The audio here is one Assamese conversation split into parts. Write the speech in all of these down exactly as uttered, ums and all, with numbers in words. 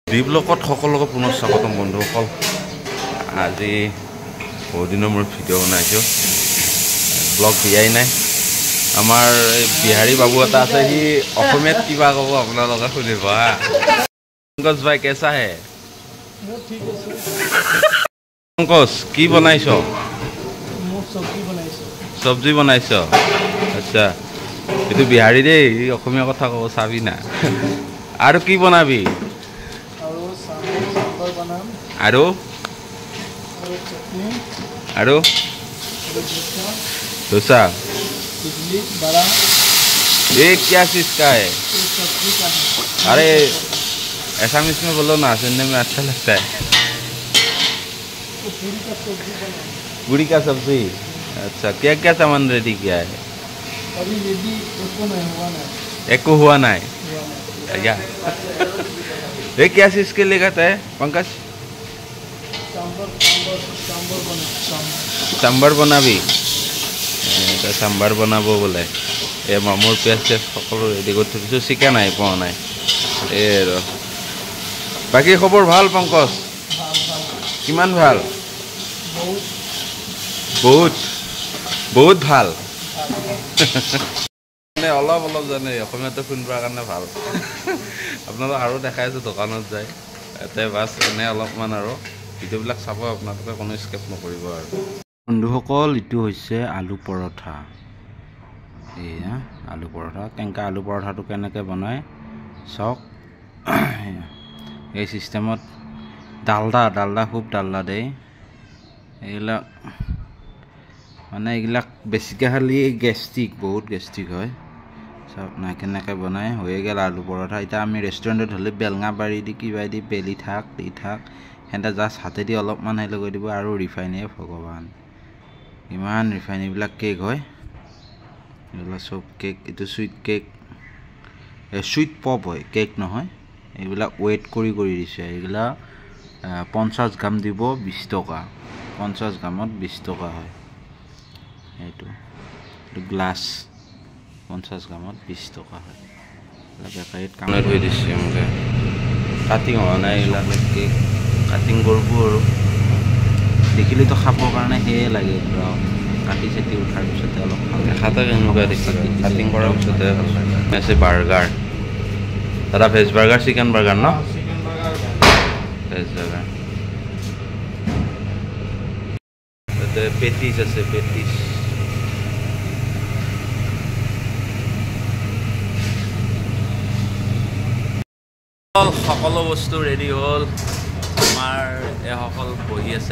দ্বীপলোকত সকলোকে পুনৰ স্বাগতম বন্ধুসকল। আজি বহুদিনৰ মূৰত ভিডিঅ' বনাইছোঁ, ব্লগ দিয়াই নাই। আমাৰ এই বিহাৰী বাবু এটা আছে, সি অসমীয়াত কিবা ক'ব আপোনালোকে শুনিব হা। পংকজ ভাই কেঁচা হে? পংকজ কি বনাইছ? চব্জি বনাইছ? আচ্ছা, এইটো বিহাৰী দেই, অসমীয়া কথা ক'ব চাবি না। আৰু কি বনাবি? আৰু আৰু डोसा इडली बड़ा ये क्या चीज का है? अरे एसामिस में बोलो ना, सुनने में अच्छा लगता है। पूरी का सब्जी। अच्छा, क्या क्या सामान रेडी किया है? अभी रेडी एको नहीं हुआ ना। एको हुआ ना है क्या? ये क्या चीज के लिए कहता है पंकज? सांबर बनाबी? सांबार बनाब बोले। এই মামৰ পেঁয়াজ চেঁয়াজ সকলো ৰেডি কৰি থৈ দিছোঁ, চিকেন আহি পোৱা নাই। এই আৰু বাকী খবৰ ভাল পংকজ? কিমান ভাল? বহুত বহুত ভাল। মানে অলপ অলপ জানে, অসমীয়াটো শুনিবৰ কাৰণে ভাল। আপোনালোক আৰু দেখাই আছোঁ দোকানত যায়, ইয়াতে বাছ এনে অলপমান আৰু ভিডিঅ'বিলাক চাব আপোনালোকে, কোনো স্কেপ নকৰিব আৰু। বন্ধুসকল, এইটো হৈছে আলু পৰঠা। এয়া আলু পৰঠা। কেনেকৈ আলু পৰঠাটো কেনেকৈ বনায় চাওক। এই চিষ্টেমত ডালদা ডালদা খুব ডালদা দেই। এইবিলাক মানে এইবিলাক বেছিকৈ খালি গেষ্ট্ৰিক, বহুত গেষ্ট্ৰিক হয়। চাওক না কেনেকৈ বনায়। হৈয়ে গ'ল আলু পৰঠা। এতিয়া আমি ৰেষ্টুৰেণ্টত হ'লে বেলঙা বাৰী দি কিবা দি বেলি থাক দি থাক, সিহঁতে জাষ্ট হাতেদি অলপমান হেৰি লগাই দিব আৰু ৰিফাইনে। ভগৱান, ইমান ৰিফাইন। এইবিলাক কেক হয়, এইবিলাক চব কেক। এইটো চুইট কেক, চুইট পপ হয়, কেক নহয়। এইবিলাক ৱেইট কৰি কৰি দিছে। এইবিলাক পঞ্চাছ গ্ৰাম দিব বিছ টকা, পঞ্চাছ গ্ৰামত বিছ টকা হয়। এইটো এইটো গ্লাছ পঞ্চাছ গ্ৰামত বিছ টকা হয়। বেকাৰীত কামত হৈ দিছে মোকে। কাটিং হোৱা নাই এইবিলাক কেক, কাটিং কৰিব আৰু দেখিলেতো খাবৰ কাৰণে সেয়ে লাগে। কাটি চাটি উঠাৰ পিছতে অলপ ভাল দেখাতে কেনেকুৱা দেখি, কাটিং কৰাৰ পিছতে ভাল লাগে। আছে বাৰ্গাৰ, দাদা ভেজ বাৰ্গাৰ, চিকেন বাৰ্গাৰ ন? Veg burger. তাতে পেটিছ আছে, পেটিছ। সকলো বস্তু ৰেডি হ'ল। আমাৰ এইসকল বহি আছে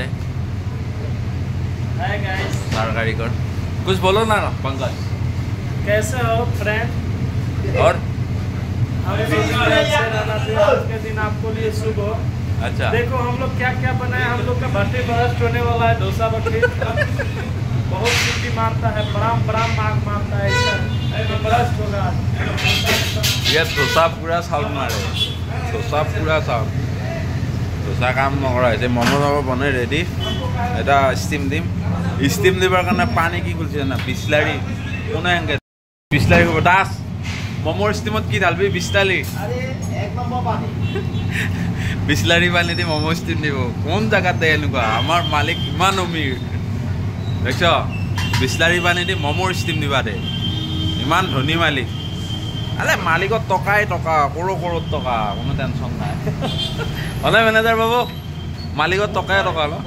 कार कारीगर। कुछ बोलो ना पंकज। कैसे हो फ्रेंड? और हम आज के दिन आपको लिए शुभ हो। अच्छा, देखो हम लोग क्या क्या बनाए। हम लोग का भट्टी बरस्ट होने वाला है, डोसा भट्टी बहुत सीटी मारता है, बराम बराम मार्क मारता है, ऐसा बरस्ट होगा। ये डोसा पूरा साउंड मारे, डोसा पूरा साउंड। डोसा काम नकरा হৈছে। ম'ম' চম' বনাই ৰেডি। এটা ষ্টিম দিম। ষ্টিম দিবৰ কাৰণে পানী কি কৰিছে জানা? বিছলাৰী। কোনে এনেকৈ বিছলাৰী কৰিব? দাস ম'মৰ ষ্টিমত কি ঢালবি? বিছলাৰী। বিছলাৰী পানী দি ম'ম' ষ্টিম দিব। কোন জেগাত দে এনেকুৱা? আমাৰ মালিক ইমান অমিৰ দেখছ? বিছলাৰী পানী দি ম'মৰ ষ্টিম দিবা দে, ইমান ধনী মালিক। আৰে মালিকত টকাই টকা, কৰোৰ কৰোৰ টকা, কোনো টেনশ্যন নাই। হলে মেনেজাৰ বাবু, মালিকত টকাই টকা ন?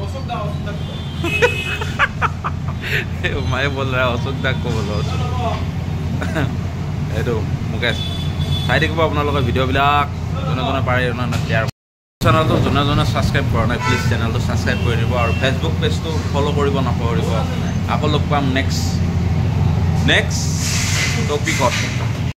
মায়ে বল ৰা অশোক দাক ক'ব অশোক। এইটো মুকেশ চাই থাকিব আপোনালোকে ভিডিঅ'বিলাক, যোনে যোনে পাৰে শ্বেয়াৰ। চেনেলটো যোনে যোনে ছাবস্ক্ৰাইব কৰা নাই প্লিজ চেনেলটো ছাবস্ক্ৰাইব কৰি দিব, আৰু ফেচবুক পেজটো ফ'ল' কৰিব নাপাহৰিব। আকৌ লগ পাম নেক্সট নেক্সট টপিকত।